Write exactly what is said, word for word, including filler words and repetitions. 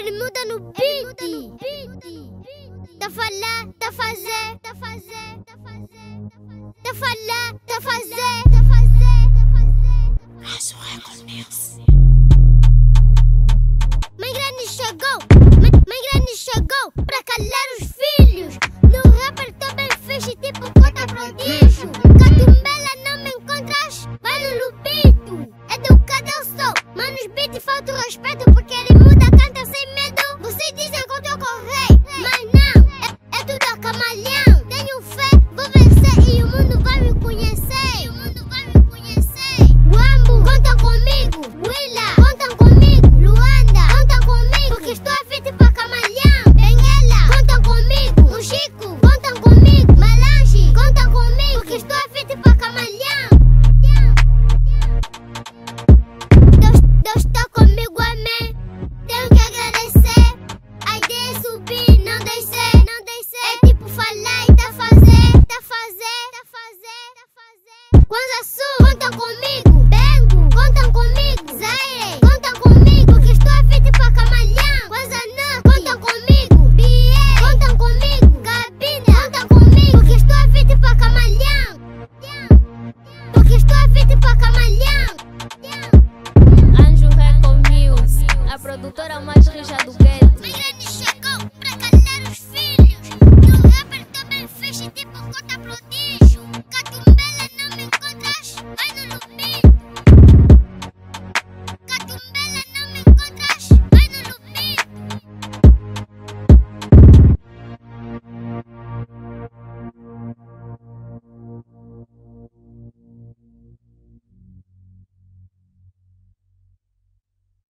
Ele muda no beat. Tá falar, tá fazer, tá fazer, tá fazer, tá falar, tá fazer, tá fazer, tá fazer. Razo Record News. Mãe grande chegou, mãe, mãe grande chegou pra calar os filhos. No rapper tô bem fixe, tipo cota prodígio. Catumbela não me encontras, vai no lupito. Educada eu sou, mas nos beats falta o respeito, porque ele muda, canta sem medo. Vocês dizem que eu tô correndo, mas não, é, é tudo a camalhão. Tenho fé, vou vencer e o mundo vai me conhecer. E o mundo vai me conhecer. Wambo, conta comigo. Willa, conta comigo. Luanda, conta comigo, porque estou a fit pra camalhão. Benguela, conta comigo. Mochico, conta comigo. Malange, conta comigo, porque estou a fit pra camalhão. Deus, Deus tá comigo, amém. Tenho que agradecer. A ideia é subir, não descer, não descer. É tipo falar e tá fazer, tá fazer, tá fazer, tá fazer. Kwanza Sul, conta comigo. Bengo, conta comigo. Zaire, conta comigo, porque estou a fit pra camalhão. Kwanza Norte, conta comigo. Bie, conta comigo. Cabina, conta comigo, porque estou a fit pra camalhão. Porque estou a fit pra camalhão. Anjo Record News, a produtora mais rija do game.